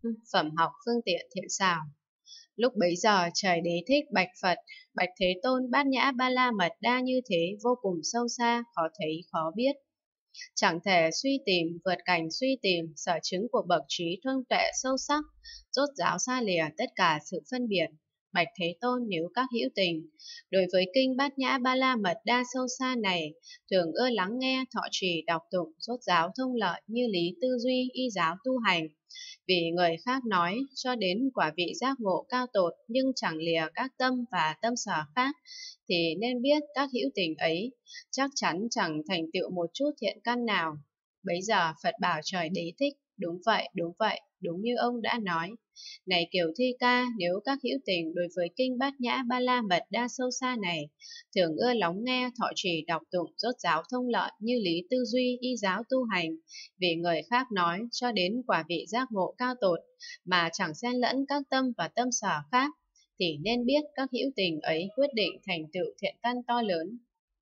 Phẩm học phương tiện thiện xảo. Lúc bấy giờ trời đế thích bạch Phật, bạch Thế Tôn bát nhã ba la mật đa như thế vô cùng sâu xa, khó thấy khó biết. Chẳng thể suy tìm, vượt cảnh suy tìm, sở chứng của bậc trí thông tuệ sâu sắc, rốt ráo xa lìa tất cả sự phân biệt. Bạch Thế Tôn, nếu các hữu tình, đối với kinh Bát Nhã Ba La Mật Đa sâu xa này, thường ưa lắng nghe, thọ trì, đọc tụng, rốt ráo thông lợi như lý tư duy, y giáo tu hành, vì người khác nói cho đến quả vị giác ngộ cao tột nhưng chẳng lìa các tâm và tâm sở khác, thì nên biết các hữu tình ấy chắc chắn chẳng thành tựu một chút thiện căn nào. Bấy giờ Phật bảo trời đế thích, đúng vậy, đúng như ông đã nói. Này Kiều Thi Ca, nếu các hữu tình đối với kinh Bát Nhã Ba La Mật Đa sâu xa này, thường ưa lắng nghe, thọ trì, đọc tụng, rốt ráo thông lợi như lý tư duy, y giáo tu hành, vì người khác nói cho đến quả vị giác ngộ cao tột, mà chẳng xen lẫn các tâm và tâm sở khác, thì nên biết các hữu tình ấy quyết định thành tựu thiện căn to lớn.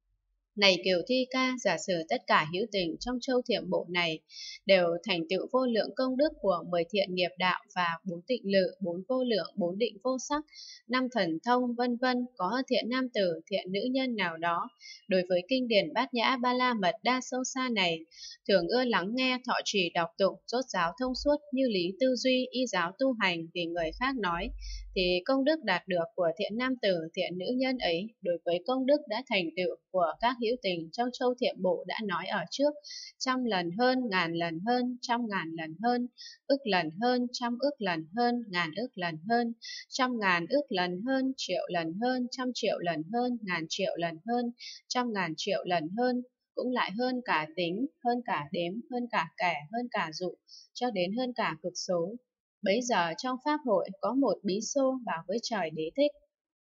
Này Kiều Thi Ca, giả sử tất cả hữu tình trong châu Thiểm Bộ này đều thành tựu vô lượng công đức của 10 thiện nghiệp đạo và 4 tịnh lự, 4 vô lượng, 4 định vô sắc, 5 thần thông, vân vân, có thiện nam tử, thiện nữ nhân nào đó, đối với kinh điển Bát Nhã Ba La Mật Đa sâu xa này, thường ưa lắng nghe, thọ trì, đọc tụng, rốt ráo thông suốt như lý tư duy, y giáo tu hành, vì người khác nói, thì công đức đạt được của thiện nam tử, thiện nữ nhân ấy đối với công đức đã thành tựu của các hữu tình trong châu Thiểm Bộ đã nói ở trước, trăm lần hơn, ngàn lần hơn, trăm ngàn lần hơn, ức lần hơn, trăm ức lần hơn, ngàn ức lần hơn, trăm ngàn ức lần hơn, triệu lần hơn, trăm triệu lần hơn, ngàn triệu lần hơn, trăm ngàn triệu lần hơn, cũng lại hơn cả tính, hơn cả đếm, hơn cả kẻ, hơn cả dụ, cho đến hơn cả cực số. Bấy giờ trong pháp hội có một bí xô bảo với trời đế thích: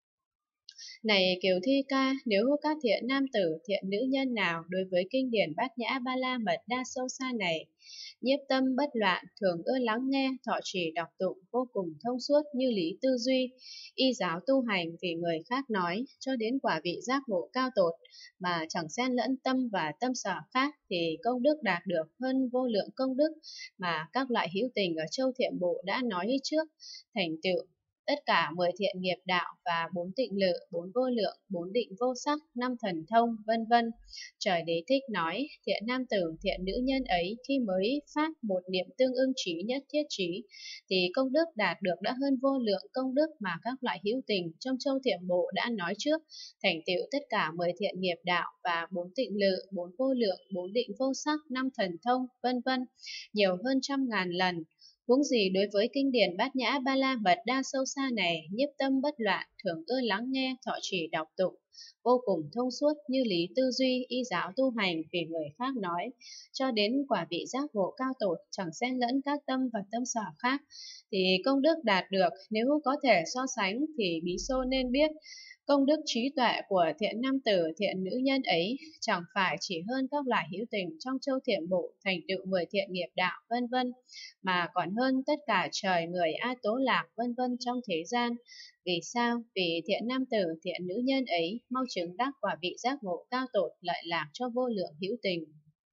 Này Kiều Thi Ca, nếu các thiện nam tử, thiện nữ nhân nào đối với kinh điển Bát Nhã Ba La Mật Đa sâu xa này, nhiếp tâm bất loạn, thường ưa lắng nghe, thọ trì đọc tụng, vô cùng thông suốt như lý tư duy, y giáo tu hành, vì người khác nói, cho đến quả vị giác ngộ cao tột, mà chẳng xen lẫn tâm và tâm sở khác, thì công đức đạt được hơn vô lượng công đức mà các loại hữu tình ở châu Thiểm Bộ đã nói trước, thành tựu tất cả 10 thiện nghiệp đạo và 4 tịnh lự, 4 vô lượng, 4 định vô sắc, 5 thần thông, vân vân. Trời đế thích nói, thiện nam tử, thiện nữ nhân ấy khi mới phát một niệm tương ưng trí nhất thiết trí, thì công đức đạt được đã hơn vô lượng công đức mà các loại hữu tình trong châu Thiểm Bộ đã nói trước, thành tựu tất cả 10 thiện nghiệp đạo và 4 tịnh lự, 4 vô lượng, 4 định vô sắc, 5 thần thông, vân vân, nhiều hơn trăm ngàn lần. Huống gì đối với kinh điển Bát Nhã Ba La Mật Đa sâu xa này, nhiếp tâm bất loạn, thường ưa lắng nghe, thọ trì đọc tụng, vô cùng thông suốt như lý tư duy, y giáo tu hành, vì người khác nói, cho đến quả vị giác ngộ cao tột, chẳng xen lẫn các tâm và tâm sở khác, thì công đức đạt được, nếu có thể so sánh thì bí xô nên biết công đức trí tuệ của thiện nam tử, thiện nữ nhân ấy chẳng phải chỉ hơn các loại hữu tình trong châu Thiểm Bộ thành tựu 10 thiện nghiệp đạo, vân vân, mà còn hơn tất cả trời người A Tố Lạc, vân vân trong thế gian. Vì sao? Vì thiện nam tử, thiện nữ nhân ấy mau chứng đắc quả vị giác ngộ cao tột, lợi lạc cho vô lượng hữu tình.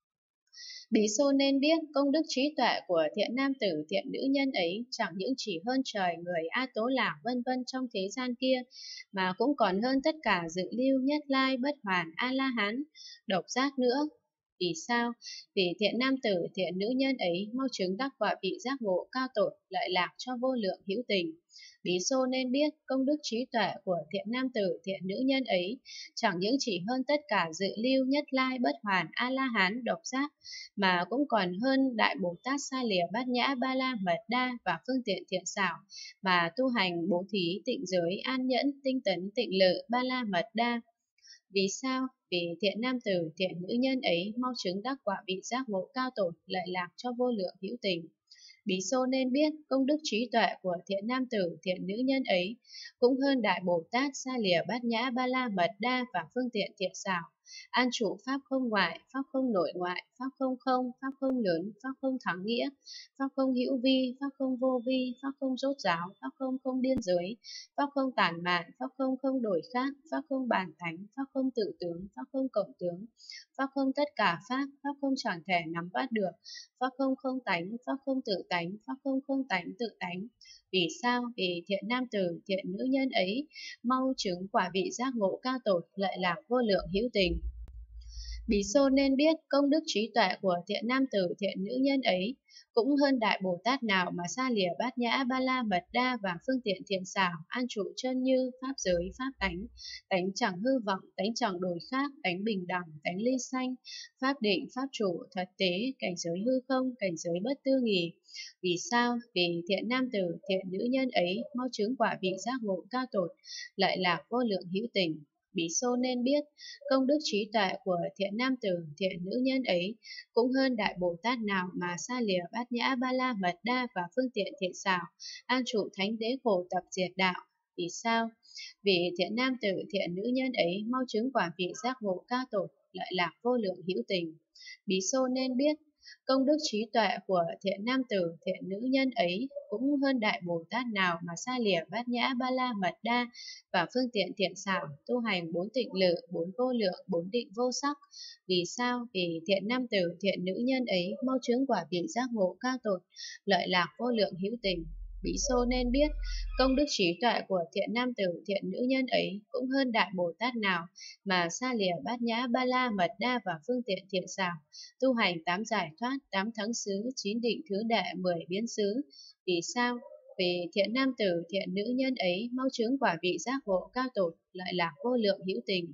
Bí xô nên biết công đức trí tuệ của thiện nam tử, thiện nữ nhân ấy chẳng những chỉ hơn trời người A Tố Lạc, vân vân trong thế gian kia, mà cũng còn hơn tất cả dự lưu, nhất lai, bất hoàn, A La Hán, độc giác nữa. Vì sao? Vì thiện nam tử, thiện nữ nhân ấy mau chứng đắc quả vị giác ngộ cao tột, lợi lạc cho vô lượng hữu tình. Bí xô nên biết công đức trí tuệ của thiện nam tử, thiện nữ nhân ấy chẳng những chỉ hơn tất cả dự lưu, nhất lai, bất hoàn, A La Hán, độc giác, mà cũng còn hơn Đại Bồ Tát Sa Lìa Bát Nhã Ba La Mật Đa và phương tiện thiện xảo, mà tu hành bố thí, tịnh giới, an nhẫn, tinh tấn, tịnh lự, Ba La Mật Đa. Vì sao? Vì thiện nam tử, thiện nữ nhân ấy mau chứng đắc quả vị giác ngộ cao tột, lợi lạc cho vô lượng hữu tình. Bí xô nên biết công đức trí tuệ của thiện nam tử, thiện nữ nhân ấy cũng hơn Đại Bồ Tát Sa Lìa Bát Nhã Ba La Mật Đa và phương tiện thiện xảo, an trụ pháp không ngoại, pháp không nội ngoại, pháp không không, pháp không lớn, pháp không thắng nghĩa, pháp không hữu vi, pháp không vô vi, pháp không rốt ráo, pháp không không biên giới, pháp không tản mạn, pháp không không đổi khác, pháp không bản thánh, pháp không tự tướng, pháp không cộng tướng, pháp không tất cả pháp, pháp không chẳng thể nắm bắt được, pháp không không tánh, pháp không tự tánh, pháp không không tánh tự tánh. Vì sao? Vì thiện nam tử, thiện nữ nhân ấy mau chứng quả vị giác ngộ cao tột, lợi lạc vô lượng hữu tình. Bí xô nên biết công đức trí tuệ của thiện nam tử thiện nữ nhân ấy cũng hơn đại Bồ Tát nào mà xa lìa bát nhã ba la mật đa và phương tiện thiện xảo an trụ chân như pháp giới pháp tánh, tánh chẳng hư vọng, tánh chẳng đổi khác, tánh bình đẳng, tánh ly sanh, pháp định, pháp trụ, thật tế, cảnh giới hư không, cảnh giới bất tư nghì. Vì sao? Vì thiện nam tử thiện nữ nhân ấy mau chứng quả vị giác ngộ cao tột, lợi lạc vô lượng hữu tình. Bí xô nên biết công đức trí tuệ của thiện nam tử, thiện nữ nhân ấy cũng hơn đại Bồ Tát nào mà xa lìa bát nhã ba la mật đa và phương tiện thiện xảo, an trụ thánh đế khổ tập diệt đạo. Vì sao? Vì thiện nam tử, thiện nữ nhân ấy mau chứng quả vị giác ngộ cao tột, lợi lạc vô lượng hữu tình. Bí xô nên biết công đức trí tuệ của thiện nam tử, thiện nữ nhân ấy cũng hơn đại Bồ Tát nào mà xa lìa bát nhã ba la mật đa và phương tiện thiện xảo, tu hành bốn tịnh lự, bốn vô lượng, bốn định vô sắc. Vì sao? Vì thiện nam tử, thiện nữ nhân ấy mau chứng quả vị giác ngộ cao tột, lợi lạc vô lượng hữu tình. Bí xô nên biết công đức trí tuệ của thiện nam tử, thiện nữ nhân ấy cũng hơn đại Bồ Tát nào mà xa lìa bát nhã ba la mật đa và phương tiện thiện xảo, tu hành 8 giải thoát, 8 thắng xứ, 9 định thứ đệ, 10 biến xứ. Vì sao? Vì thiện nam tử, thiện nữ nhân ấy mau chứng quả vị giác ngộ cao tột, lợi lạc vô lượng hữu tình.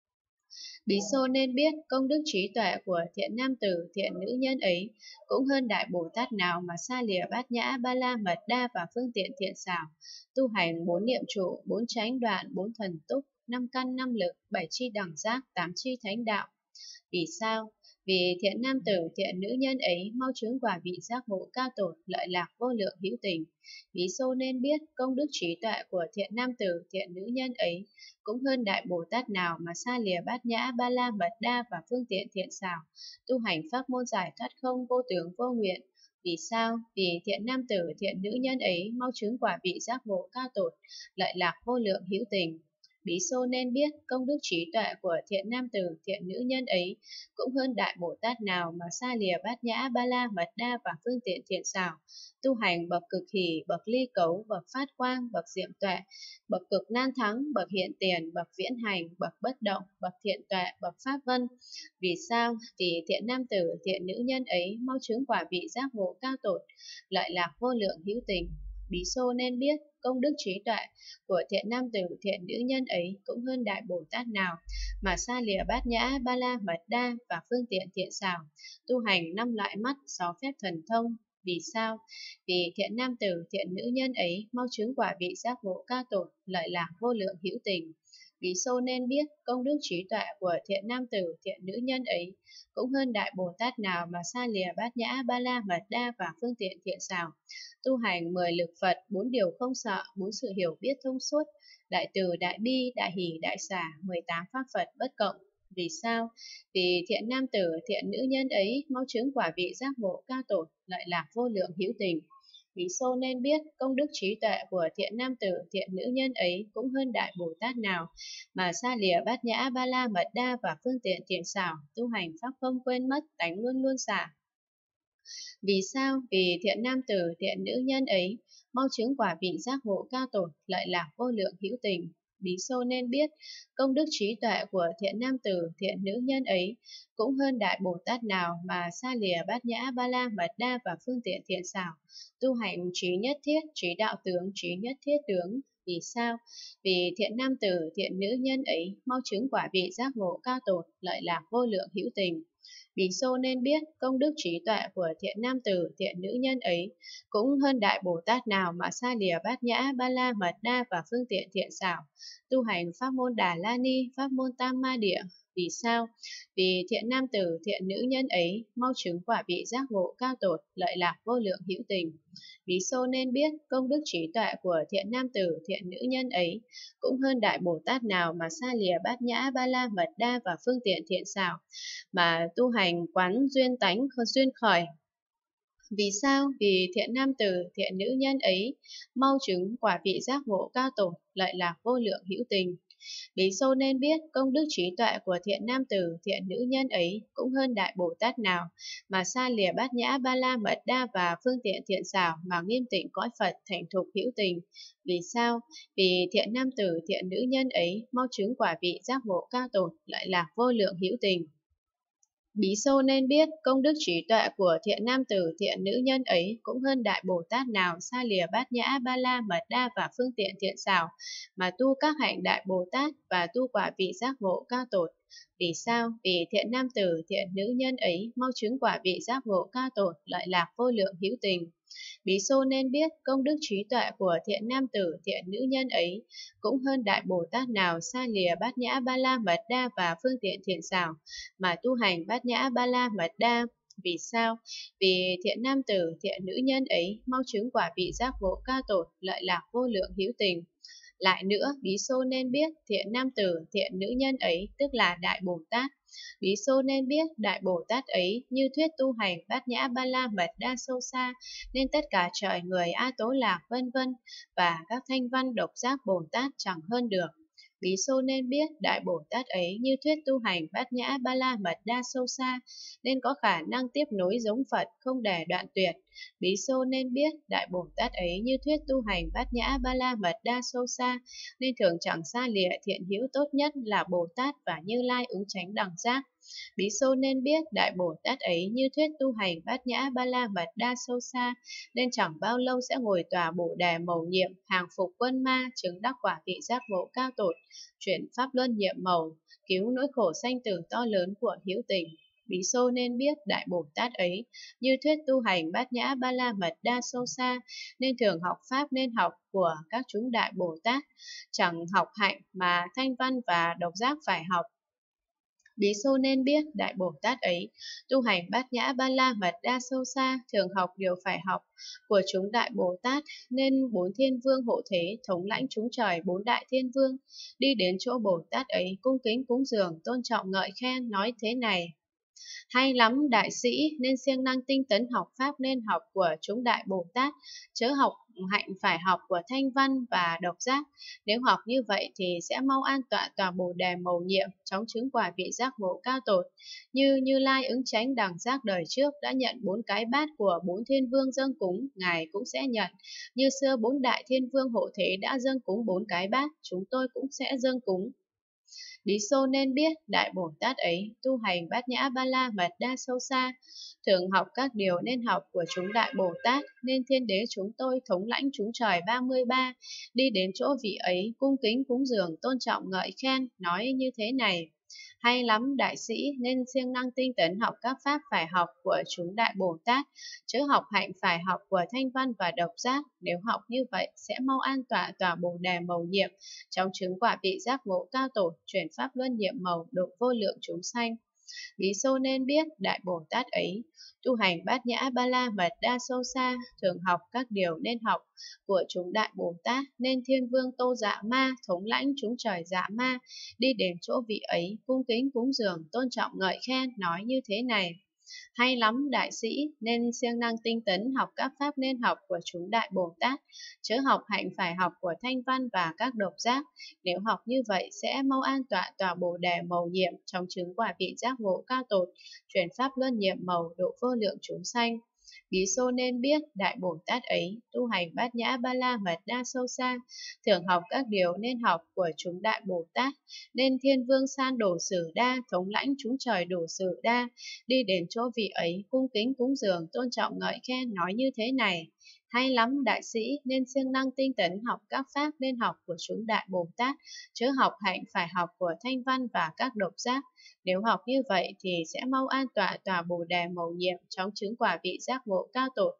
Bí xô nên biết công đức trí tuệ của thiện nam tử, thiện nữ nhân ấy cũng hơn đại Bồ Tát nào mà xa lìa bát nhã ba la mật đa và phương tiện thiện xảo, tu hành 4 niệm trụ, 4 chánh đoạn, 4 thần túc, 5 căn 5 lực, 7 chi đẳng giác, 8 chi thánh đạo. Vì sao? Vì thiện nam tử, thiện nữ nhân ấy mau chứng quả vị giác ngộ cao tột, lợi lạc vô lượng hữu tình. Bí xô nên biết công đức trí tuệ của thiện nam tử, thiện nữ nhân ấy cũng hơn đại Bồ Tát nào mà xa lìa bát nhã ba la mật đa và phương tiện thiện xảo, tu hành pháp môn giải thoát không, vô tướng vô nguyện. Vì sao? Vì thiện nam tử, thiện nữ nhân ấy mau chứng quả vị giác ngộ cao tột, lợi lạc vô lượng hữu tình. Bí xô nên biết công đức trí tuệ của thiện nam tử, thiện nữ nhân ấy cũng hơn đại Bồ Tát nào mà xa lìa bát nhã ba la mật đa và phương tiện thiện xảo, tu hành bậc cực hỷ, bậc ly cấu, bậc phát quang, bậc diệm tuệ, bậc cực nan thắng, bậc hiện tiền, bậc viễn hành, bậc bất động, bậc thiện tuệ, bậc pháp vân. Vì sao? Vì thiện nam tử, thiện nữ nhân ấy mau chứng quả vị giác ngộ cao tột, lợi lạc vô lượng hữu tình. Bí xô nên biết công đức trí tuệ của thiện nam tử, thiện nữ nhân ấy cũng hơn đại Bồ Tát nào mà xa lìa bát nhã ba la mật đa và phương tiện thiện xảo, tu hành 5 loại mắt, 6 phép thần thông. Vì sao? Vì thiện nam tử, thiện nữ nhân ấy mau chứng quả vị giác ngộ cao tột, lợi lạc vô lượng hữu tình. Bí xô nên biết công đức trí tuệ của thiện nam tử, thiện nữ nhân ấy cũng hơn đại Bồ Tát nào mà xa lìa bát nhã ba la mật đa và phương tiện thiện xảo, tu hành 10 lực Phật, 4 điều không sợ, 4 sự hiểu biết thông suốt, đại từ, đại bi, đại hỷ, đại xả, 18 pháp Phật bất cộng. Vì sao? Vì thiện nam tử, thiện nữ nhân ấy mau chứng quả vị giác ngộ cao tột, lợi lạc vô lượng hữu tình. Bí xô nên biết công đức trí tuệ của thiện nam tử, thiện nữ nhân ấy cũng hơn đại Bồ Tát nào mà xa lìa bát nhã ba la mật đa và phương tiện thiện xảo, tu hành pháp không quên mất, tánh luôn luôn xả. Vì sao? Vì thiện nam tử, thiện nữ nhân ấy mau chứng quả vị giác ngộ cao tột, lợi lạc vô lượng hữu tình. Bí xô nên biết công đức trí tuệ của thiện nam tử, thiện nữ nhân ấy cũng hơn đại Bồ Tát nào mà xa lìa bát nhã ba la mật đa và phương tiện thiện xảo, tu hành trí nhất thiết, trí đạo tướng, trí nhất thiết tướng. Vì sao? Vì thiện nam tử, thiện nữ nhân ấy mau chứng quả vị giác ngộ cao tột, lợi lạc vô lượng hữu tình. Bí xô nên biết công đức trí tuệ của thiện nam tử, thiện nữ nhân ấy cũng hơn đại Bồ Tát nào mà xa lìa bát nhã ba la mật đa và phương tiện thiện xảo, tu hành pháp môn Đà La Ni, pháp môn Tam Ma Địa. Vì sao? Vì thiện nam tử, thiện nữ nhân ấy mau chứng quả vị giác ngộ cao tột, lợi lạc vô lượng hữu tình. Bí xô nên biết công đức trí tuệ của thiện nam tử, thiện nữ nhân ấy cũng hơn đại Bồ Tát nào mà xa lìa bát nhã ba la mật đa và phương tiện thiện xảo mà tu hành quán duyên tánh duyên khởi. Vì sao? Vì thiện nam tử, thiện nữ nhân ấy mau chứng quả vị giác ngộ cao tột, lợi lạc vô lượng hữu tình. Bí xô nên biết công đức trí tuệ của thiện nam tử, thiện nữ nhân ấy cũng hơn đại Bồ Tát nào mà xa lìa bát nhã ba la mật đa và phương tiện thiện xảo mà nghiêm tịnh cõi Phật thành thục hữu tình. Vì sao? Vì thiện nam tử, thiện nữ nhân ấy mau chứng quả vị giác ngộ cao tột, lợi lạc vô lượng hữu tình. Bí xô nên biết công đức trí tuệ của thiện nam tử, thiện nữ nhân ấy cũng hơn đại Bồ Tát nào xa lìa bát nhã ba la mật đa và phương tiện thiện xảo mà tu các hạnh đại Bồ Tát và tu quả vị giác ngộ cao tột. Vì sao? Vì thiện nam tử, thiện nữ nhân ấy mau chứng quả vị giác ngộ cao tột, lợi lạc vô lượng hữu tình. Bí xô nên biết công đức trí tuệ của thiện nam tử, thiện nữ nhân ấy cũng hơn đại Bồ Tát nào xa lìa bát nhã ba la mật đa và phương tiện thiện xảo mà tu hành bát nhã ba la mật đa. Vì sao? Vì thiện nam tử, thiện nữ nhân ấy mau chứng quả vị giác ngộ cao tột, lợi lạc vô lượng hữu tình. Lại nữa, bí xô nên biết thiện nam tử, thiện nữ nhân ấy tức là đại Bồ Tát. Bí xô nên biết đại Bồ Tát ấy như thuyết tu hành bát nhã ba la mật đa sâu xa, nên tất cả trời người A Tố Lạc vân vân và các thanh văn độc giác Bồ Tát chẳng hơn được. Bí xô nên biết đại Bồ Tát ấy như thuyết tu hành bát nhã ba la mật đa sâu xa, nên có khả năng tiếp nối giống Phật không để đoạn tuyệt. Bí xô nên biết đại Bồ Tát ấy như thuyết tu hành bát nhã ba la mật đa sâu xa, nên thường chẳng xa lìa thiện hữu tốt nhất là Bồ Tát và Như Lai ứng chánh đẳng giác. Bí xô nên biết đại Bồ Tát ấy như thuyết tu hành bát nhã ba la mật đa sâu xa, nên chẳng bao lâu sẽ ngồi tòa Bồ đề mầu nhiệm, hàng phục quân ma, chứng đắc quả vị giác ngộ cao tột, chuyển pháp luân nhiệm mầu, cứu nỗi khổ sanh tử to lớn của hữu tình. Bí xô nên biết đại Bồ Tát ấy như thuyết tu hành bát nhã ba la mật đa sâu xa, nên thường học pháp nên học của các chúng đại Bồ Tát, chẳng học hạnh mà thanh văn và độc giác phải học. Bí xô nên biết đại Bồ Tát ấy tu hành bát nhã ba la mật đa sâu xa, thường học điều phải học của chúng đại Bồ Tát, nên bốn thiên vương hộ thế thống lãnh chúng trời bốn đại thiên vương đi đến chỗ Bồ Tát ấy cung kính cúng dường tôn trọng ngợi khen nói thế này: hay lắm đại sĩ, nên siêng năng tinh tấn học pháp nên học của chúng đại Bồ Tát, chớ học hạnh phải học của thanh văn và độc giác. Nếu học như vậy thì sẽ mau an tọa tòa Bồ đề mầu nhiệm, chóng chứng quả vị giác ngộ cao tột. Như Như Lai ứng chánh đẳng giác đời trước đã nhận 4 cái bát của 4 thiên vương dâng cúng, Ngài cũng sẽ nhận. Như xưa 4 đại thiên vương hộ thế đã dâng cúng 4 cái bát, chúng tôi cũng sẽ dâng cúng. Bí xô nên biết đại Bồ Tát ấy tu hành bát nhã ba la mật đa sâu xa, thường học các điều nên học của chúng đại Bồ Tát, nên thiên đế chúng tôi thống lãnh chúng trời 33 đi đến chỗ vị ấy cung kính cúng dường tôn trọng ngợi khen nói như thế này: hay lắm đại sĩ, nên siêng năng tinh tấn học các pháp phải học của chúng đại Bồ Tát, chớ học hạnh phải học của thanh văn và độc giác. Nếu học như vậy sẽ mau an tọa tòa Bồ đề mầu nhiệm, trong chứng quả vị giác ngộ cao tột, chuyển pháp luân nhiệm mầu, độ vô lượng chúng sanh. Bí xô nên biết đại Bồ Tát ấy tu hành bát nhã ba la mật đa sâu xa, thường học các điều nên học của chúng đại Bồ Tát, nên thiên vương Tô Dạ Ma thống lãnh chúng trời Dạ Ma đi đến chỗ vị ấy cung kính cúng dường tôn trọng ngợi khen nói như thế này: hay lắm đại sĩ, nên siêng năng tinh tấn học các pháp nên học của chúng đại Bồ Tát, chớ học hạnh phải học của thanh văn và các độc giác. Nếu học như vậy sẽ mau an tọa tòa Bồ đề mầu nhiệm, trong chứng quả vị giác ngộ cao tột, chuyển pháp luân nhiệm mầu, độ vô lượng chúng sanh. Bí xô nên biết đại Bồ Tát ấy tu hành bát nhã ba la mật đa sâu xa, thường học các điều nên học của chúng đại Bồ Tát, nên thiên vương San Đổ Sử Đa thống lãnh chúng trời Đổ Sử Đa đi đến chỗ vị ấy cung kính cúng dường tôn trọng ngợi khen nói như thế này: hay lắm đại sĩ, nên siêng năng tinh tấn học các pháp nên học của chúng đại Bồ Tát, chớ học hạnh phải học của thanh văn và các độc giác. Nếu học như vậy thì sẽ mau an tọa tòa Bồ đề mầu nhiệm, chóng chứng quả vị giác ngộ cao tột,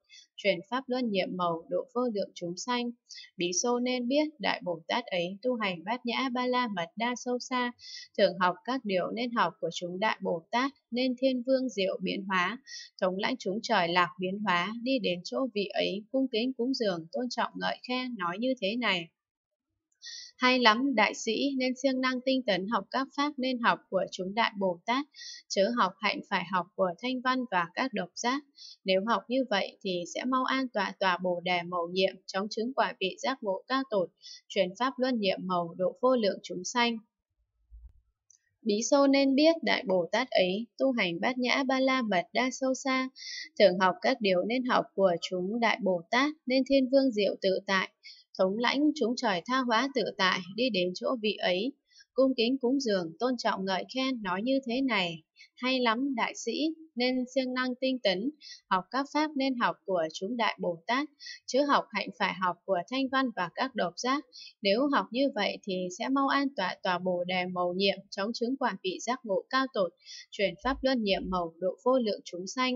truyền pháp luân nhiệm màu độ vô lượng chúng sanh. Bí xô nên biết Đại Bồ Tát ấy tu hành bát nhã ba la mật đa sâu xa, thường học các điều nên học của chúng Đại Bồ Tát, nên thiên vương diệu biến hóa, thống lãnh chúng trời lạc biến hóa, đi đến chỗ vị ấy cung kính cúng dường tôn trọng ngợi khen nói như thế này: hay lắm đại sĩ, nên siêng năng tinh tấn học các pháp nên học của chúng Đại Bồ Tát, chớ học hạnh phải học của thanh văn và các độc giác. Nếu học như vậy thì sẽ mau an tọa tòa Bồ Đề mầu nhiệm, chóng chứng quả vị giác ngộ cao tột, truyền pháp luân nhiệm màu độ vô lượng chúng sanh. Bí xô nên biết Đại Bồ Tát ấy tu hành bát nhã ba la mật đa sâu xa, thường học các điều nên học của chúng Đại Bồ Tát, nên thiên vương diệu tự tại, thống lãnh chúng trời tha hóa tự tại, đi đến chỗ vị ấy cung kính cúng dường tôn trọng ngợi khen nói như thế này: hay lắm đại sĩ, nên siêng năng tinh tấn học các pháp nên học của chúng Đại Bồ Tát, chứ học hạnh phải học của thanh văn và các độc giác. Nếu học như vậy thì sẽ mau an tọa tòa Bồ Đề mầu nhiệm, chóng chứng quả vị giác ngộ cao tột, truyền pháp luân nhiệm màu độ vô lượng chúng sanh.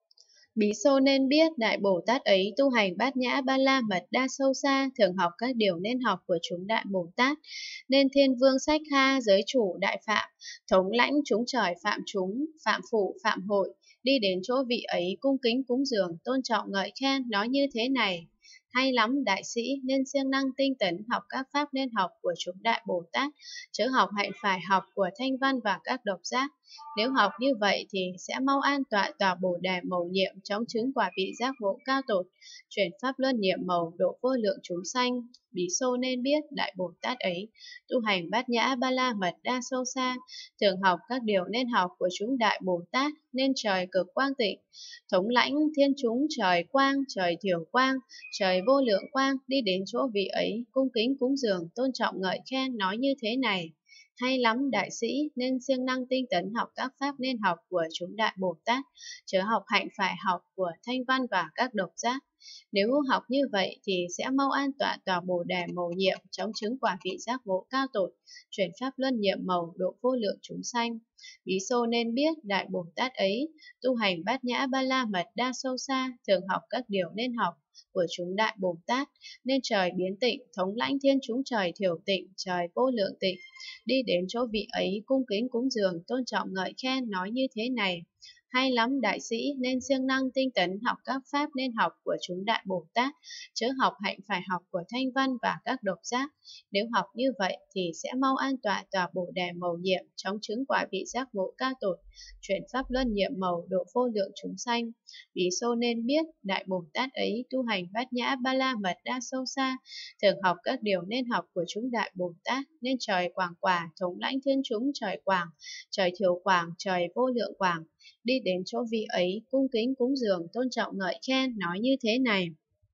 Bí xô nên biết Đại Bồ Tát ấy tu hành bát nhã ba la mật đa sâu xa, thường học các điều nên học của chúng Đại Bồ Tát, nên thiên vương sách ha giới chủ đại phạm, thống lãnh chúng trời phạm chúng, phạm phụ, phạm hội, đi đến chỗ vị ấy cung kính cúng dường tôn trọng ngợi khen nói như thế này: hay lắm đại sĩ, nên siêng năng tinh tấn học các pháp nên học của chúng Đại Bồ Tát, chớ học hạnh phải học của thanh văn và các độc giác. Nếu học như vậy thì sẽ mau an tọa tòa Bồ Đề mầu nhiệm, chóng chứng quả vị giác ngộ cao tột, chuyển pháp luân nhiệm màu độ vô lượng chúng sanh. Bí xô nên biết Đại Bồ Tát ấy tu hành bát nhã ba la mật đa sâu xa, thường học các điều nên học của chúng Đại Bồ Tát, nên trời cực quang tịnh, thống lãnh thiên chúng trời quang, trời thiểu quang, trời vô lượng quang, đi đến chỗ vị ấy cung kính cúng dường tôn trọng ngợi khen nói như thế này: hay lắm đại sĩ, nên siêng năng tinh tấn học các pháp nên học của chúng Đại Bồ Tát, chớ học hạnh phải học của thanh văn và các độc giác. Nếu học như vậy thì sẽ mau an tọa tòa Bồ Đề mầu nhiệm, chóng chứng quả vị giác ngộ cao tột, chuyển pháp luân nhiệm màu độ vô lượng chúng sanh. Bí xô nên biết Đại Bồ Tát ấy tu hành bát nhã ba la mật đa sâu xa, thường học các điều nên học của chúng Đại Bồ Tát, nên trời biến tịnh, thống lãnh thiên chúng trời thiểu tịnh, trời vô lượng tịnh, đi đến chỗ vị ấy cung kính cúng dường tôn trọng ngợi khen nói như thế này: hay lắm đại sĩ, nên siêng năng tinh tấn học các pháp nên học của chúng Đại Bồ Tát, chớ học hạnh phải học của thanh văn và các độc giác. Nếu học như vậy thì sẽ mau an tọa tòa Bồ Đề mầu nhiệm, chóng chứng quả vị giác ngộ cao tột, chuyển pháp luân nhiệm màu độ vô lượng chúng sanh. Bí xô nên biết Đại Bồ Tát ấy tu hành bát nhã ba la mật đa sâu xa, thường học các điều nên học của chúng Đại Bồ Tát, nên trời quảng quả, thống lãnh thiên chúng trời quảng, trời thiểu quảng, trời vô lượng quảng, đi đến chỗ vị ấy cung kính cúng dường tôn trọng ngợi khen nói như thế này: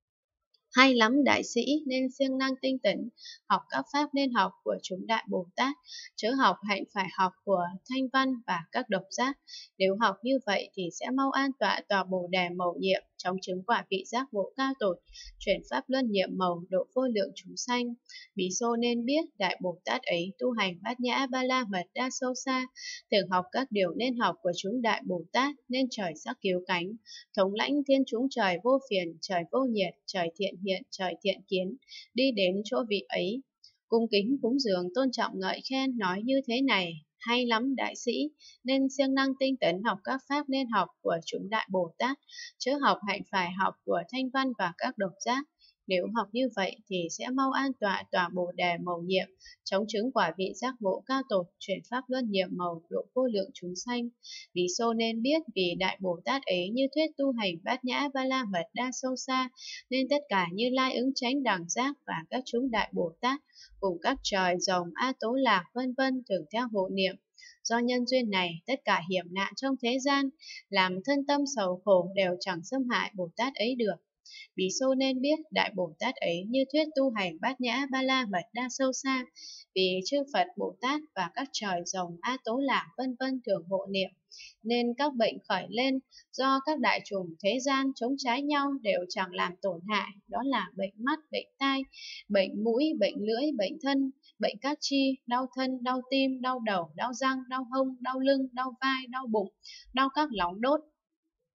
hay lắm đại sĩ, nên siêng năng tinh tấn học các pháp nên học của chúng Đại Bồ Tát, chớ học hạnh phải học của thanh văn và các độc giác. Nếu học như vậy thì sẽ mau an tọa tòa Bồ Đề mầu nhiệm, chóng chứng quả vị giác ngộ cao tột, chuyển pháp luân nhiệm màu độ vô lượng chúng sanh. Bí xô nên biết Đại Bồ Tát ấy tu hành bát nhã ba la mật đa sâu xa, thường học các điều nên học của chúng Đại Bồ Tát, nên trời sắc cứu cánh, thống lãnh thiên chúng trời vô phiền, trời vô nhiệt, trời thiện hiện, trời thiện kiến, đi đến chỗ vị ấy cung kính cúng dường tôn trọng ngợi khen nói như thế này: hay lắm đại sĩ, nên siêng năng tinh tấn học các pháp nên học của chúng Đại Bồ Tát, chớ học hạnh phải học của thanh văn và các độc giác. Nếu học như vậy thì sẽ mau an tọa tòa Bồ Đề mầu nhiệm, chóng chứng quả vị giác ngộ cao tột, chuyển pháp luân nhiệm màu độ vô lượng chúng sanh. Bí xô nên biết vì Đại Bồ Tát ấy như thuyết tu hành bát nhã ba la mật đa sâu xa, nên tất cả Như Lai ứng chánh đẳng giác và các chúng Đại Bồ Tát cùng các trời rồng A Tố Lạc vân vân thường theo hộ niệm. Do nhân duyên này, tất cả hiểm nạn trong thế gian, làm thân tâm sầu khổ đều chẳng xâm hại Bồ Tát ấy được. Bí xô nên biết Đại Bồ Tát ấy như thuyết tu hành bát nhã ba la mật đa sâu xa, vì chư Phật Bồ Tát và các trời rồng A Tố Lạc vân vân thường hộ niệm, nên các bệnh khởi lên do các đại chủng thế gian chống trái nhau đều chẳng làm tổn hại, đó là bệnh mắt, bệnh tai, bệnh mũi, bệnh lưỡi, bệnh thân, bệnh các chi, đau thân, đau tim, đau đầu, đau răng, đau hông, đau lưng, đau vai, đau bụng, đau các lóng đốt,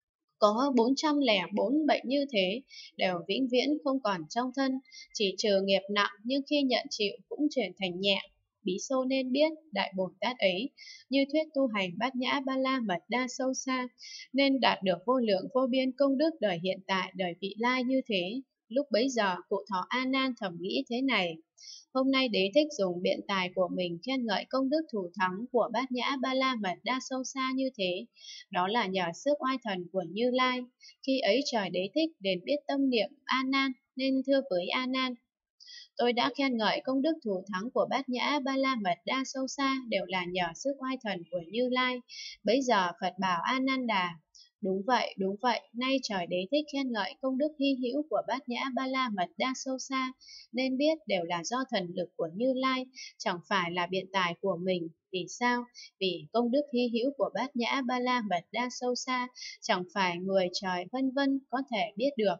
Có 404 bệnh như thế, đều vĩnh viễn không còn trong thân, chỉ trừ nghiệp nặng nhưng khi nhận chịu cũng chuyển thành nhẹ. Bí Xô nên biết, Đại Bồ Tát ấy, như thuyết tu hành Bát Nhã Ba La Mật Đa sâu xa, nên đạt được vô lượng vô biên công đức đời hiện tại, đời vị lai như thế. Lúc bấy giờ, cụ thọ A Nan thầm nghĩ thế này: hôm nay Đế thích dùng biện tài của mình khen ngợi công đức thủ thắng của Bát Nhã Ba La Mật Đa sâu xa như thế. Đó là nhờ sức oai thần của Như Lai. Khi ấy trời Đế thích đến biết tâm niệm A Nan, nên thưa với A Nan: tôi đã khen ngợi công đức thủ thắng của Bát Nhã Ba La Mật Đa sâu xa đều là nhờ sức oai thần của Như Lai. Bấy giờ Phật bảo A Nan Đà: đúng vậy, nay trời Đế thích khen ngợi công đức hy hữu của Bát Nhã Ba La Mật Đa sâu xa, nên biết đều là do thần lực của Như Lai, chẳng phải là biện tài của mình. Vì sao? Vì công đức hy hữu của Bát Nhã Ba La Mật Đa sâu xa, chẳng phải người trời vân vân có thể biết được.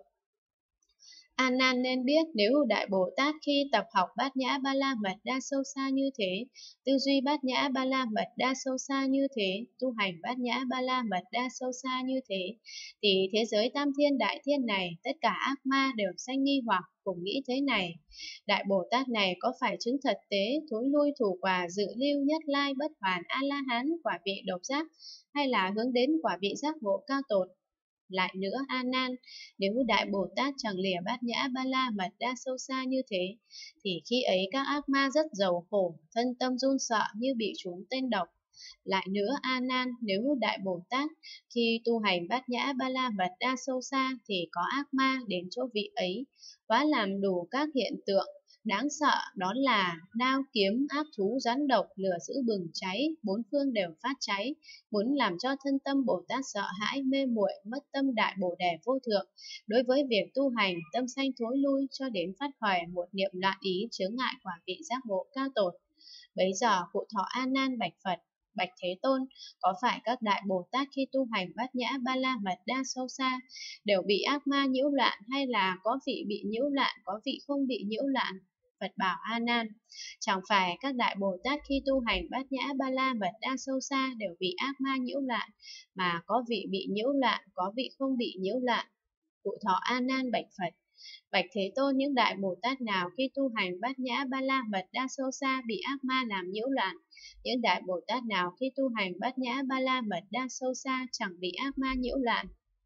A Nan nên biết, nếu Đại Bồ Tát khi tập học Bát Nhã Ba La Mật Đa sâu xa như thế, tư duy Bát Nhã Ba La Mật Đa sâu xa như thế, tu hành Bát Nhã Ba La Mật Đa sâu xa như thế, thì thế giới Tam Thiên Đại Thiên này, tất cả ác ma đều sanh nghi hoặc, cùng nghĩ thế này: Đại Bồ Tát này có phải chứng thật tế, thối lui thủ quả, dự lưu, nhất lai, bất hoàn, A La Hán, quả vị độc giác, hay là hướng đến quả vị giác ngộ cao tột? Lại nữa, A Nan, nếu Đại Bồ Tát chẳng lìa Bát Nhã Ba La Mật Đa sâu xa như thế, thì khi ấy các ác ma rất giàu khổ, thân tâm run sợ như bị trúng tên độc. Lại nữa, A Nan, nếu Đại Bồ Tát khi tu hành Bát Nhã Ba La Mật Đa sâu xa thì có ác ma đến chỗ vị ấy, quá làm đủ các hiện tượng đáng sợ, đó là đao kiếm, ác thú, rắn độc, lửa dữ bừng cháy, bốn phương đều phát cháy, muốn làm cho thân tâm Bồ Tát sợ hãi, mê muội, mất tâm Đại Bồ Đề vô thượng. Đối với việc tu hành, tâm sanh thối lui cho đến phát khởi một niệm loạn ý, chướng ngại quả vị giác ngộ cao tột. Bấy giờ cụ thọ A Nan bạch Phật: bạch Thế Tôn, có phải các Đại Bồ Tát khi tu hành Bát Nhã Ba La Mật Đa sâu xa đều bị ác ma nhiễu loạn, hay là có vị bị nhiễu loạn, có vị không bị nhiễu loạn? Phật bảo A Nan: chẳng phải các Đại Bồ Tát khi tu hành Bát Nhã Ba La Mật Đa sâu xa đều bị ác ma nhiễu loạn, mà có vị bị nhiễu loạn, có vị không bị nhiễu loạn. Cụ thọ A Nan bạch Phật: bạch Thế Tôn, những Đại Bồ Tát nào khi tu hành Bát Nhã Ba La Mật Đa sâu xa bị ác ma làm nhiễu loạn? Những Đại Bồ Tát nào khi tu hành Bát Nhã Ba La Mật Đa sâu xa chẳng bị ác ma nhiễu loạn?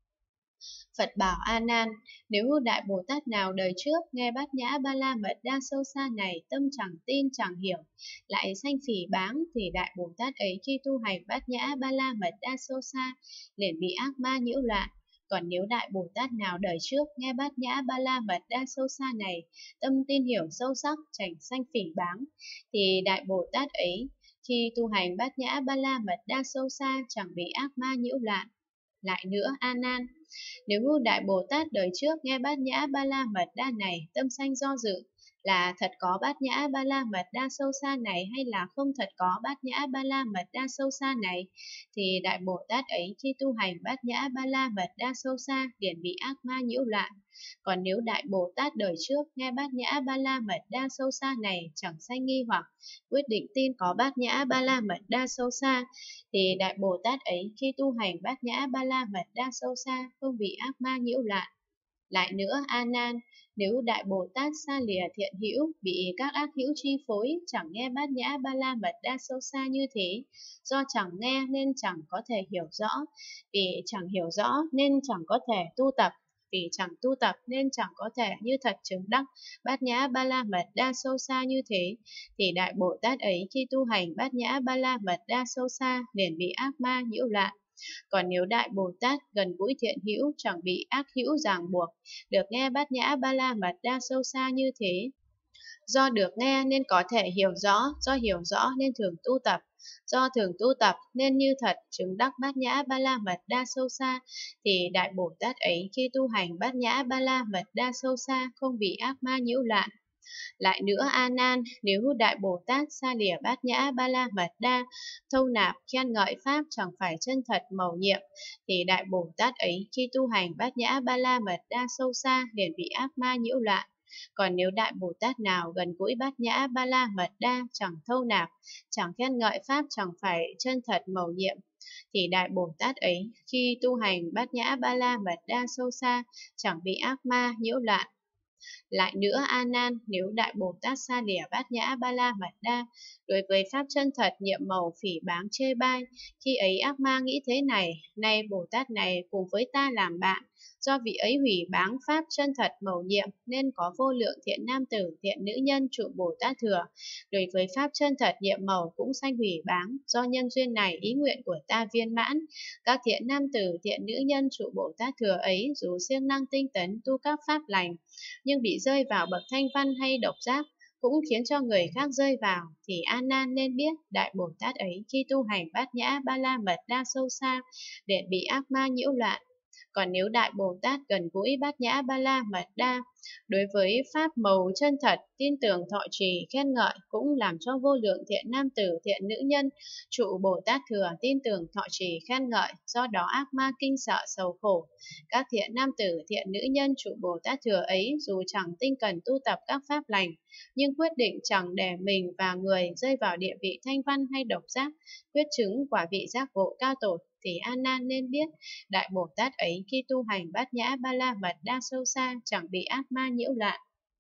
Phật bảo A Nan, nếu Đại Bồ Tát nào đời trước nghe Bát Nhã Ba La Mật Đa sâu xa này tâm chẳng tin chẳng hiểu, lại sanh phỉ báng, thì Đại Bồ Tát ấy khi tu hành Bát Nhã Ba La Mật Đa sâu xa liền bị ác ma nhiễu loạn. Còn nếu Đại Bồ Tát nào đời trước nghe Bát Nhã Ba La Mật Đa sâu xa này tâm tin hiểu sâu sắc, chẳng sanh phỉ báng, thì Đại Bồ Tát ấy khi tu hành Bát Nhã Ba La Mật Đa sâu xa chẳng bị ác ma nhiễu loạn. Lại nữa, A Nan, nếu Đại Bồ Tát đời trước nghe Bát Nhã Ba La Mật Đa này tâm sanh do dự, là thật có Bát Nhã Ba La Mật Đa sâu xa này, hay là không thật có Bát Nhã Ba La Mật Đa sâu xa này, thì Đại Bồ Tát ấy khi tu hành Bát Nhã Ba La Mật Đa sâu xa liền bị ác ma nhiễu loạn. Còn nếu Đại Bồ Tát đời trước nghe Bát Nhã Ba La Mật Đa sâu xa này chẳng sanh nghi hoặc, quyết định tin có Bát Nhã Ba La Mật Đa sâu xa, thì Đại Bồ Tát ấy khi tu hành Bát Nhã Ba La Mật Đa sâu xa không bị ác ma nhiễu loạn. Lại nữa, A Nan, nếu Đại Bồ Tát xa lìa thiện hữu, bị các ác hữu chi phối, chẳng nghe Bát Nhã Ba La Mật Đa sâu xa như thế, do chẳng nghe nên chẳng có thể hiểu rõ, vì chẳng hiểu rõ nên chẳng có thể tu tập, vì chẳng tu tập nên chẳng có thể như thật chứng đắc Bát Nhã Ba La Mật Đa sâu xa như thế, thì Đại Bồ Tát ấy khi tu hành Bát Nhã Ba La Mật Đa sâu xa liền bị ác ma nhiễu loạn. Còn nếu Đại Bồ Tát gần gũi thiện hữu, chẳng bị ác hữu ràng buộc, được nghe Bát Nhã Ba La Mật Đa sâu xa như thế, do được nghe nên có thể hiểu rõ, do hiểu rõ nên thường tu tập, do thường tu tập nên như thật chứng đắc Bát Nhã Ba La Mật Đa sâu xa, thì Đại Bồ Tát ấy khi tu hành Bát Nhã Ba La Mật Đa sâu xa không bị ác ma nhiễu loạn. Lại nữa, A Nan, nếu Đại Bồ Tát xa lìa Bát Nhã Ba La Mật Đa, thâu nạp khen ngợi pháp chẳng phải chân thật mầu nhiệm, thì Đại Bồ Tát ấy khi tu hành Bát Nhã Ba La Mật Đa sâu xa liền bị ác ma nhiễu loạn. Còn nếu Đại Bồ Tát nào gần gũi Bát Nhã Ba La Mật Đa chẳng thâu nạp, chẳng khen ngợi pháp chẳng phải chân thật mầu nhiệm, thì Đại Bồ Tát ấy khi tu hành Bát Nhã Ba La Mật Đa sâu xa chẳng bị ác ma nhiễu loạn. Lại nữa A Nan, nếu Đại Bồ Tát xa lìa Bát Nhã Ba La Mật Đa, đối với pháp chân thật nhiệm màu phỉ báng chê bai, khi ấy ác ma nghĩ thế này: nay Bồ Tát này cùng với ta làm bạn, do vị ấy hủy báng pháp chân thật mầu nhiệm nên có vô lượng thiện nam tử, thiện nữ nhân trụ Bồ Tát thừa. Đối với pháp chân thật nhiệm màu cũng sanh hủy báng, do nhân duyên này ý nguyện của ta viên mãn. Các thiện nam tử, thiện nữ nhân trụ Bồ Tát thừa ấy dù siêng năng tinh tấn tu các pháp lành, nhưng bị rơi vào bậc thanh văn hay độc giác, cũng khiến cho người khác rơi vào, thì A Nan nên biết Đại Bồ Tát ấy khi tu hành Bát Nhã Ba La Mật Đa sâu xa để bị ác ma nhiễu loạn. Còn nếu Đại Bồ Tát gần gũi Bát Nhã Ba La Mật Đa, đối với pháp màu chân thật, tin tưởng thọ trì khen ngợi, cũng làm cho vô lượng thiện nam tử, thiện nữ nhân trụ Bồ Tát thừa tin tưởng thọ trì khen ngợi, do đó ác ma kinh sợ sầu khổ. Các thiện nam tử, thiện nữ nhân trụ Bồ Tát thừa ấy dù chẳng tinh cần tu tập các pháp lành, nhưng quyết định chẳng để mình và người rơi vào địa vị thanh văn hay độc giác, quyết chứng quả vị giác ngộ cao tột, thì A Nan nên biết Đại Bồ Tát ấy khi tu hành Bát Nhã Ba La Mật Đa sâu xa chẳng bị ác ma nhiễu loạn.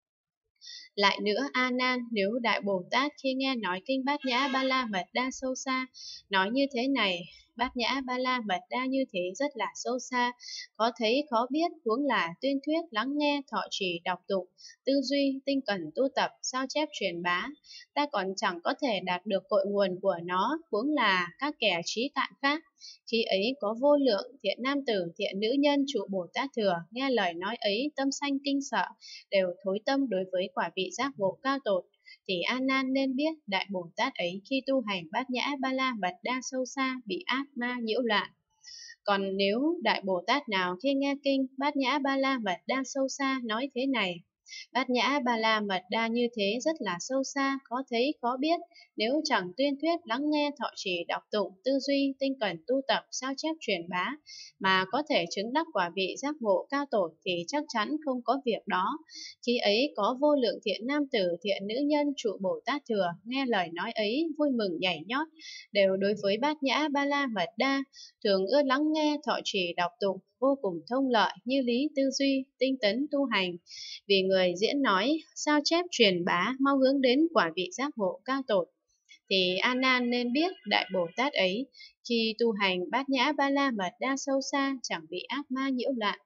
Lại nữa A Nan, nếu Đại Bồ Tát khi nghe nói kinh Bát Nhã Ba La Mật Đa sâu xa, nói như thế này: Bát Nhã Ba La Mật Đa như thế rất là sâu xa, khó thấy khó biết, huống là tuyên thuyết, lắng nghe, thọ trì, đọc tụng, tư duy, tinh cần tu tập, sao chép truyền bá, ta còn chẳng có thể đạt được cội nguồn của nó, huống là các kẻ trí cạn khác. Khi ấy có vô lượng thiện nam tử, thiện nữ nhân trụ Bồ Tát thừa, nghe lời nói ấy tâm sanh kinh sợ, đều thối tâm đối với quả vị giác ngộ cao tột, thì A Nan nên biết Đại Bồ Tát ấy khi tu hành Bát Nhã Ba La Mật Đa sâu xa bị ác ma nhiễu loạn. Còn nếu Đại Bồ Tát nào khi nghe kinh Bát Nhã Ba La Mật Đa sâu xa nói thế này: Bát Nhã Ba La Mật Đa như thế rất là sâu xa, khó thấy khó biết, nếu chẳng tuyên thuyết, lắng nghe, thọ trì, đọc tụng, tư duy, tinh cần tu tập, sao chép truyền bá, mà có thể chứng đắc quả vị giác ngộ cao tột, thì chắc chắn không có việc đó. Khi ấy có vô lượng thiện nam tử, thiện nữ nhân trụ Bồ Tát thừa, nghe lời nói ấy vui mừng nhảy nhót, đều đối với Bát Nhã Ba La Mật Đa thường ưa lắng nghe, thọ trì, đọc tụng, vô cùng thông lợi, như lý tư duy, tinh tấn tu hành. Vì người diễn nói, sao chép truyền bá mau hướng đến quả vị giác ngộ cao tột, thì A Nan nên biết Đại Bồ Tát ấy khi tu hành Bát Nhã Ba La Mật Đa sâu xa chẳng bị ác ma nhiễu loạn.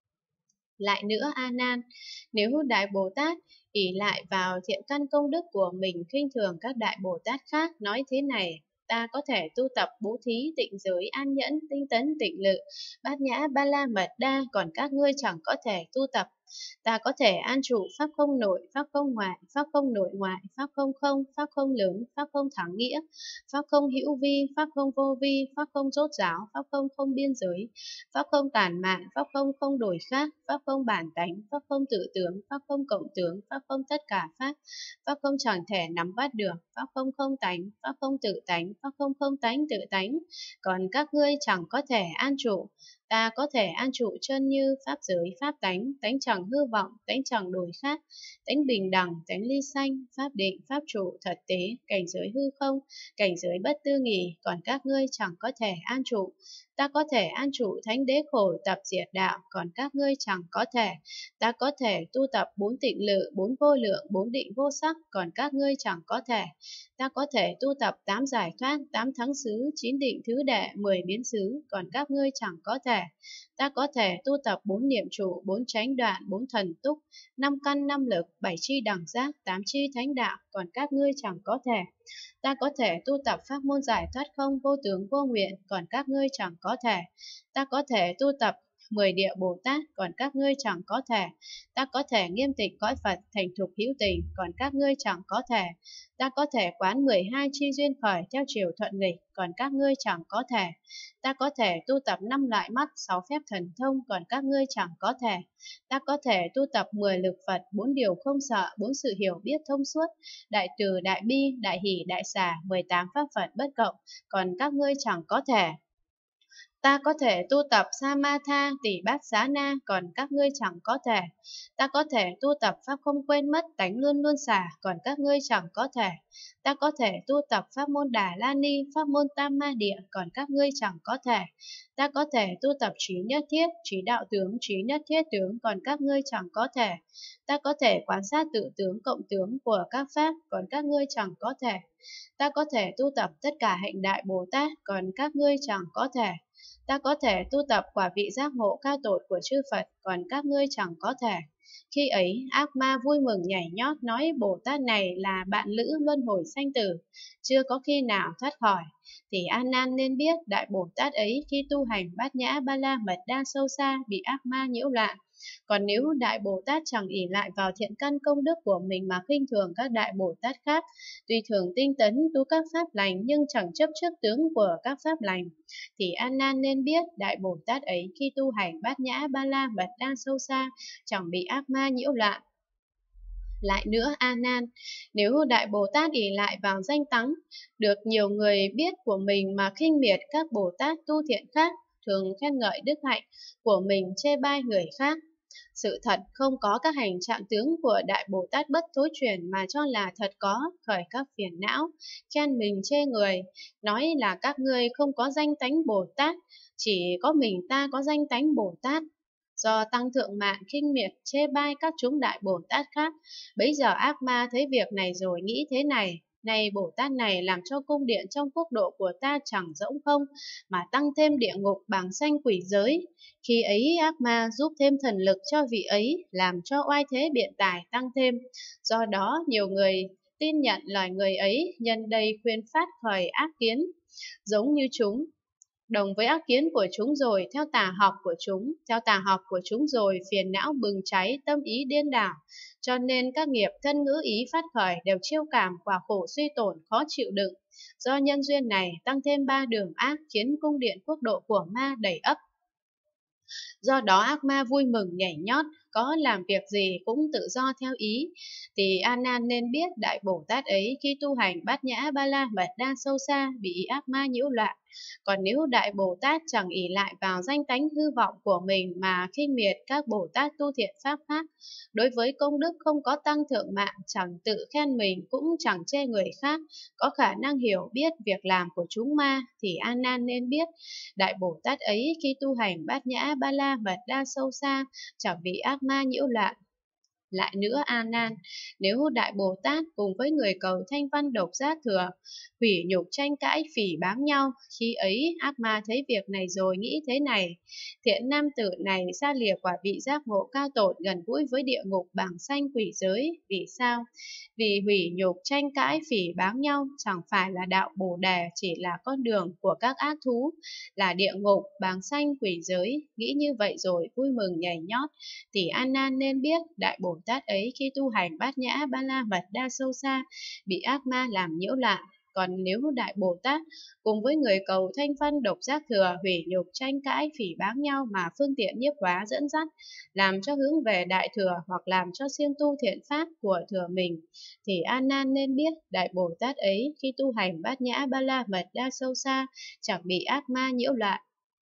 Lại nữa A Nan, nếu Đại Bồ Tát ỷ lại vào thiện căn công đức của mình khinh thường các Đại Bồ Tát khác, nói thế này: ta có thể tu tập bố thí, tịnh giới, an nhẫn, tinh tấn, tịnh lự, Bát Nhã Ba La Mật Đa, còn các ngươi chẳng có thể tu tập. Ta có thể an trụ pháp không nội, pháp không ngoại, pháp không nội ngoại, pháp không không, pháp không lớn, pháp không thắng nghĩa, pháp không hữu vi, pháp không vô vi, pháp không rốt ráo, pháp không không biên giới, pháp không tản mạn, pháp không không đổi khác, pháp không bản tánh, pháp không tự tướng, pháp không cộng tướng, pháp không tất cả pháp, pháp không chẳng thể nắm bắt được, pháp không không tánh, pháp không tự tánh, pháp không không tánh tự tánh, còn các ngươi chẳng có thể an trụ. Ta có thể an trụ chân như pháp giới, pháp tánh, tánh chẳng hư vọng, tánh chẳng đổi khác, tánh bình đẳng, tánh ly sanh, pháp định, pháp trụ, thật tế, cảnh giới hư không, cảnh giới bất tư nghì, còn các ngươi chẳng có thể an trụ. Ta có thể an trụ thánh đế khổ tập diệt đạo, còn các ngươi chẳng có thể. Ta có thể tu tập 4 tịnh lự, 4 vô lượng, 4 định vô sắc, còn các ngươi chẳng có thể. Ta có thể tu tập 8 giải thoát, 8 thắng xứ, 9 định thứ đệ, 10 biến xứ, còn các ngươi chẳng có thể. Ta có thể tu tập 4 niệm trụ, 4 chánh đoạn, 4 thần túc, 5 căn 5 lực, 7 chi đẳng giác, 8 chi thánh đạo, còn các ngươi chẳng có thể. Ta có thể tu tập pháp môn giải thoát không, vô tướng vô nguyện, còn các ngươi chẳng có thể. Ta có thể tu tập 10 địa Bồ Tát, còn các ngươi chẳng có thể. Ta có thể nghiêm tịch cõi Phật thành thục hữu tình, còn các ngươi chẳng có thể. Ta có thể quán 12 chi duyên khởi theo chiều thuận nghịch, còn các ngươi chẳng có thể. Ta có thể tu tập 5 loại mắt, 6 phép thần thông, còn các ngươi chẳng có thể. Ta có thể tu tập 10 lực Phật, 4 điều không sợ, 4 sự hiểu biết thông suốt, đại từ, đại bi, đại hỷ, đại xả, 18 pháp Phật bất cộng, còn các ngươi chẳng có thể. Ta có thể tu tập Samatha tỷ bát xá na, còn các ngươi chẳng có thể. Ta có thể tu tập pháp không quên mất tánh luôn luôn xả, còn các ngươi chẳng có thể. Ta có thể tu tập pháp môn Đà La Ni, pháp môn Tam Ma Địa, còn các ngươi chẳng có thể. Ta có thể tu tập trí nhất thiết, trí đạo tướng, trí nhất thiết tướng, còn các ngươi chẳng có thể. Ta có thể quan sát tự tướng cộng tướng của các pháp, còn các ngươi chẳng có thể. Ta có thể tu tập tất cả hạnh đại Bồ Tát, còn các ngươi chẳng có thể. Ta có thể tu tập quả vị giác ngộ cao tột của chư Phật, còn các ngươi chẳng có thể. Khi ấy, ác ma vui mừng nhảy nhót nói Bồ Tát này là bạn lữ luân hồi sanh tử, chưa có khi nào thoát khỏi. Thì A Nan nên biết Đại Bồ Tát ấy khi tu hành bát nhã ba la mật đa sâu xa bị ác ma nhiễu loạn. Còn nếu Đại Bồ Tát chẳng ỷ lại vào thiện căn công đức của mình mà khinh thường các Đại Bồ Tát khác, tuy thường tinh tấn tu các pháp lành nhưng chẳng chấp trước tướng của các pháp lành, thì A Nan nên biết Đại Bồ Tát ấy khi tu hành bát nhã ba la mật đa sâu xa chẳng bị ác ma nhiễu loạn. Lại nữa A Nan, nếu Đại Bồ Tát ỷ lại vào danh tánh được nhiều người biết của mình mà khinh miệt các Bồ Tát tu thiện khác, thường khen ngợi đức hạnh của mình chê bai người khác. Sự thật không có các hành trạng tướng của Đại Bồ Tát bất thối chuyển mà cho là thật có, khởi các phiền não, khen mình chê người, nói là các ngươi không có danh tánh Bồ Tát, chỉ có mình ta có danh tánh Bồ Tát. Do tăng thượng mạng khinh miệt chê bai các chúng Đại Bồ Tát khác, bấy giờ ác ma thấy việc này rồi nghĩ thế này: này Bồ Tát này làm cho cung điện trong quốc độ của ta chẳng rỗng không, mà tăng thêm địa ngục bàng sanh quỷ giới. Khi ấy ác ma giúp thêm thần lực cho vị ấy, làm cho oai thế biện tài tăng thêm. Do đó nhiều người tin nhận lời người ấy, nhân đây khuyên phát khởi ác kiến, giống như chúng. Đồng với ác kiến của chúng rồi, theo tà học của chúng rồi, phiền não bừng cháy, tâm ý điên đảo. Cho nên các nghiệp thân ngữ ý phát khởi đều chiêu cảm quả khổ suy tổn, khó chịu đựng. Do nhân duyên này, tăng thêm 3 đường ác khiến cung điện quốc độ của ma đầy ắp. Do đó ác ma vui mừng nhảy nhót, có làm việc gì cũng tự do theo ý. Thì A Nan nên biết Đại Bồ Tát ấy khi tu hành bát nhã ba la mật đa sâu xa bị ác ma nhiễu loạn. Còn nếu Đại Bồ Tát chẳng ỷ lại vào danh tánh hư vọng của mình mà khinh miệt các Bồ Tát tu thiện pháp khác, đối với công đức không có tăng thượng mạng, chẳng tự khen mình cũng chẳng chê người khác, có khả năng hiểu biết việc làm của chúng ma, thì A Nan nên biết Đại Bồ Tát ấy khi tu hành bát nhã ba la mật đa sâu xa chẳng bị ác ma nhiễu loạn. Lại nữa A Nan, nếu Đại Bồ Tát cùng với người cầu thanh văn độc giác thừa, hủy nhục tranh cãi phỉ báng nhau, khi ấy ác ma thấy việc này rồi nghĩ thế này: thiện nam tử này xa lìa quả vị giác ngộ cao tột, gần gũi với địa ngục bàng sanh quỷ giới. Vì sao? Vì hủy nhục tranh cãi phỉ báng nhau chẳng phải là đạo Bồ Đề, chỉ là con đường của các ác thú, là địa ngục bàng sanh quỷ giới. Nghĩ như vậy rồi vui mừng nhảy nhót, thì A Nan nên biết Đại Bồ Tát ấy khi tu hành bát nhã ba la mật đa sâu xa bị ác ma làm nhiễu loạn. Còn nếu Đại Bồ Tát cùng với người cầu thanh văn độc giác thừa hủy nhục tranh cãi phỉ báng nhau mà phương tiện nhiếp hóa dẫn dắt, làm cho hướng về đại thừa hoặc làm cho siêng tu thiện pháp của thừa mình, thì A Nan nên biết Đại Bồ Tát ấy khi tu hành bát nhã ba la mật đa sâu xa chẳng bị ác ma nhiễu loạn.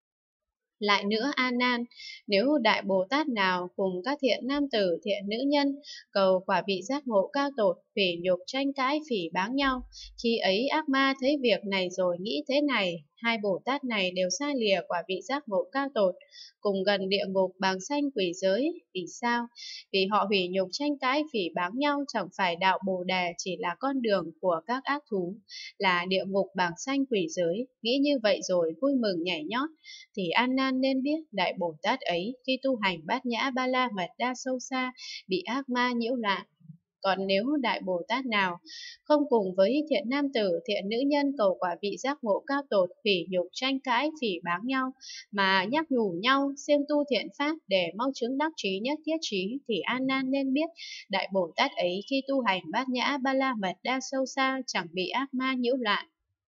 Lại nữa A Nan, nếu Đại Bồ Tát nào cùng các thiện nam tử, thiện nữ nhân cầu quả vị giác ngộ cao tột, hủy nhục tranh cãi phỉ báng nhau, khi ấy ác ma thấy việc này rồi nghĩ thế này: hai Bồ Tát này đều xa lìa quả vị giác ngộ cao tột, cùng gần địa ngục bàng sanh quỷ giới. Vì sao? Vì họ hủy nhục tranh cãi phỉ báng nhau chẳng phải đạo Bồ Đề, chỉ là con đường của các ác thú, là địa ngục bàng sanh quỷ giới. Nghĩ như vậy rồi vui mừng nhảy nhót, thì A Nan nên biết Đại Bồ Tát ấy khi tu hành bát nhã ba la mật đa sâu xa bị ác ma nhiễu loạn. Còn nếu Đại Bồ Tát nào không cùng với thiện nam tử, thiện nữ nhân cầu quả vị giác ngộ cao tột, hủy nhục tranh cãi phỉ báng nhau mà nhắc nhủ nhau siêng tu thiện pháp để mau chứng đắc trí nhất thiết trí, thì A Nan nên biết Đại Bồ Tát ấy khi tu hành bát nhã ba la mật đa sâu xa chẳng bị ác ma nhiễu loạn.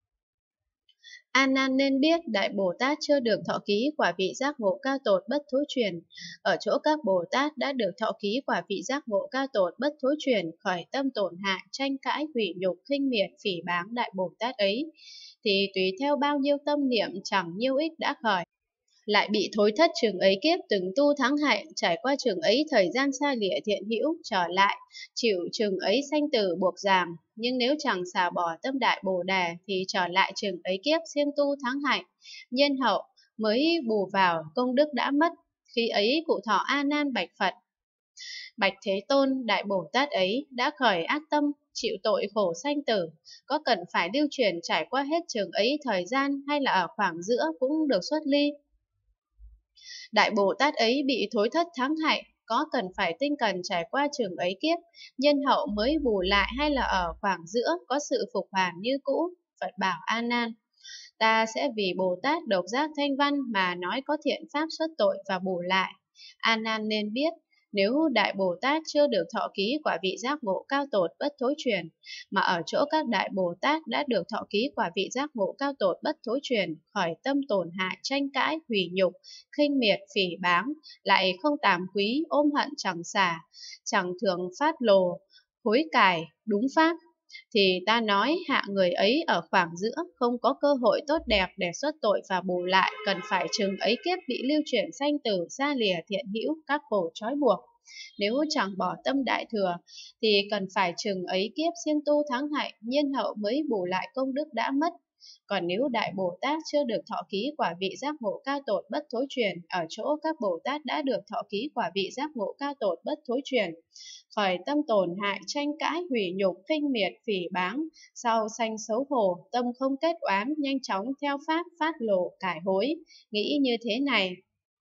A Nan nên biết Đại Bồ Tát chưa được thọ ký quả vị giác ngộ cao tột bất thối chuyển. Ở chỗ các Bồ Tát đã được thọ ký quả vị giác ngộ cao tột bất thối chuyển, khởi tâm tổn hại, tranh cãi, hủy nhục, khinh miệt, phỉ báng Đại Bồ Tát ấy, thì tùy theo bao nhiêu tâm niệm chẳng nhiêu ích đã khởi. lại bị thối thất chừng ấy kiếp từng tu thắng hạnh, trải qua chừng ấy thời gian xa lìa thiện hữu, trở lại chịu chừng ấy sanh tử buộc giàm. Nhưng nếu chẳng xả bỏ tâm đại bồ đề thì trở lại chừng ấy kiếp siêng tu thắng hạnh, nhiên hậu mới bù vào công đức đã mất. Khi ấy cụ thọ A Nan bạch Phật: Bạch Thế Tôn, Đại Bồ Tát ấy đã khởi ác tâm, chịu tội khổ sanh tử, có cần phải lưu truyền trải qua hết chừng ấy thời gian hay là ở khoảng giữa cũng được xuất ly? Đại Bồ Tát ấy bị thối thất thắng hạnh, có cần phải tinh cần trải qua chừng ấy kiếp, nhân hậu mới bù lại hay là ở khoảng giữa có sự phục hoàn như cũ? Phật bảo A Nan: Ta sẽ vì Bồ Tát độc giác thanh văn mà nói có thiện pháp xuất tội và bù lại. A Nan nên biết, nếu Đại Bồ Tát chưa được thọ ký quả vị giác ngộ cao tột bất thối truyền, mà ở chỗ các Đại Bồ Tát đã được thọ ký quả vị giác ngộ cao tột bất thối truyền, khởi tâm tổn hại, tranh cãi, hủy nhục, khinh miệt, phỉ báng, lại không tàm quý, ôm hận chẳng xả, chẳng thường phát lồ, hối cải, đúng pháp, thì ta nói hạ người ấy ở khoảng giữa không có cơ hội tốt đẹp để xuất tội và bù lại, cần phải chừng ấy kiếp bị lưu chuyển sanh tử, xa lìa thiện hữu, các khổ trói buộc. Nếu chẳng bỏ tâm đại thừa thì cần phải chừng ấy kiếp siêng tu thắng hạnh, nhiên hậu mới bù lại công đức đã mất. Còn nếu Đại Bồ Tát chưa được thọ ký quả vị giác ngộ cao tột bất thối truyền, ở chỗ các Bồ Tát đã được thọ ký quả vị giác ngộ cao tột bất thối truyền, khởi tâm tổn hại, tranh cãi, hủy nhục, khinh miệt, phỉ báng, sau sanh xấu hổ, tâm không kết oán, nhanh chóng theo pháp phát lộ cải hối, nghĩ như thế này: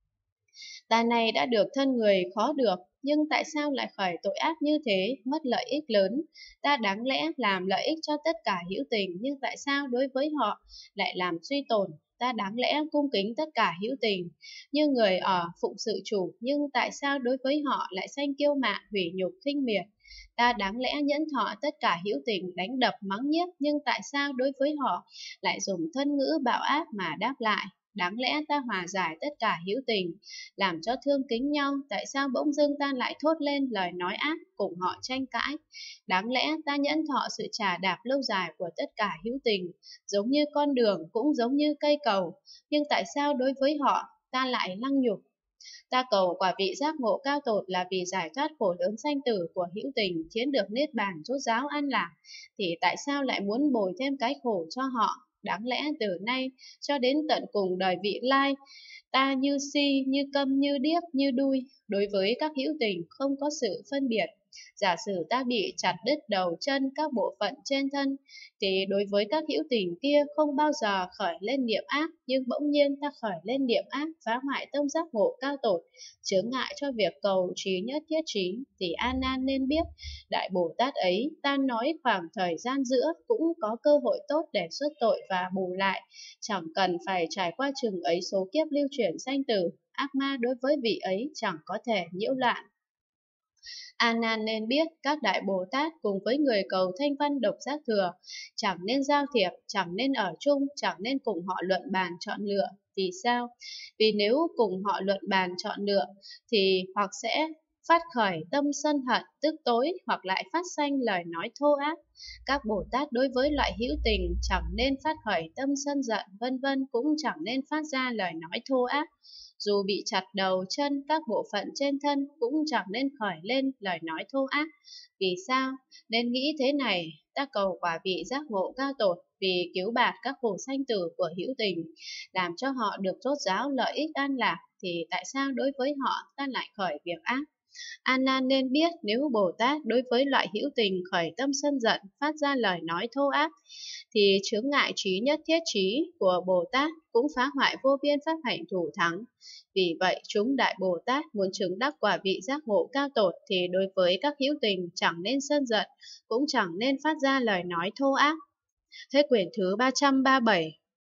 Ta này đã được thân người khó được, nhưng tại sao lại khởi tội ác như thế, mất lợi ích lớn? Ta đáng lẽ làm lợi ích cho tất cả hữu tình, nhưng tại sao đối với họ lại làm suy tổn? Ta đáng lẽ cung kính tất cả hữu tình, như người ở phụng sự chủ, nhưng tại sao đối với họ lại sanh kiêu mạn, hủy nhục, khinh miệt? Ta đáng lẽ nhẫn thọ tất cả hữu tình, đánh đập mắng nhiếc, nhưng tại sao đối với họ lại dùng thân ngữ bạo ác mà đáp lại? Đáng lẽ ta hòa giải tất cả hữu tình, làm cho thương kính nhau, tại sao bỗng dưng ta lại thốt lên lời nói ác, cùng họ tranh cãi? Đáng lẽ ta nhẫn thọ sự trà đạp lâu dài của tất cả hữu tình, giống như con đường cũng giống như cây cầu, nhưng tại sao đối với họ ta lại lăng nhục? Ta cầu quả vị giác ngộ cao tột là vì giải thoát khổ lớn sanh tử của hữu tình, khiến được niết bàn rốt ráo an lạc, thì tại sao lại muốn bồi thêm cái khổ cho họ? Đáng lẽ từ nay cho đến tận cùng đời vị lai, ta như si, như câm, như điếc, như đuôi, đối với các hữu tình không có sự phân biệt. Giả sử ta bị chặt đứt đầu chân các bộ phận trên thân, thì đối với các hữu tình kia không bao giờ khởi lên niệm ác, nhưng bỗng nhiên ta khởi lên niệm ác, phá hoại tâm giác ngộ cao tột, chướng ngại cho việc cầu trí nhất thiết trí, thì A Nan nên biết, Đại Bồ Tát ấy ta nói khoảng thời gian giữa cũng có cơ hội tốt để xuất tội và bù lại, chẳng cần phải trải qua chừng ấy số kiếp lưu chuyển sanh tử. Ác ma đối với vị ấy chẳng có thể nhiễu loạn. A Nan nên biết, các Đại Bồ Tát cùng với người cầu thanh văn độc giác thừa chẳng nên giao thiệp, chẳng nên ở chung, chẳng nên cùng họ luận bàn chọn lựa. Vì sao? Vì nếu cùng họ luận bàn chọn lựa thì hoặc sẽ phát khởi tâm sân hận, tức tối, hoặc lại phát sanh lời nói thô ác. Các Bồ Tát đối với loại hữu tình chẳng nên phát khởi tâm sân giận, vân vân, cũng chẳng nên phát ra lời nói thô ác. Dù bị chặt đầu, chân, các bộ phận trên thân cũng chẳng nên khởi lên lời nói thô ác. Vì sao? Nên nghĩ thế này: ta cầu quả vị giác ngộ cao tột vì cứu bạt các khổ sanh tử của hữu tình, làm cho họ được rốt ráo lợi ích an lạc, thì tại sao đối với họ ta lại khởi việc ác? A Nan nên biết, nếu Bồ Tát đối với loại hữu tình khởi tâm sân giận, phát ra lời nói thô ác, thì chướng ngại trí nhất thiết trí của Bồ Tát cũng phá hoại vô biên pháp hạnh thủ thắng. Vì vậy, chúng Đại Bồ Tát muốn chứng đắc quả vị giác ngộ cao tột thì đối với các hữu tình chẳng nên sân giận, cũng chẳng nên phát ra lời nói thô ác. Hết quyển thứ 337.